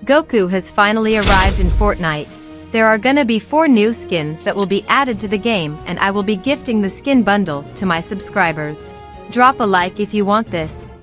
Goku has finally arrived in Fortnite. There are gonna be 4 new skins that will be added to the game, and I will be gifting the skin bundle to my subscribers. Drop a like if you want this.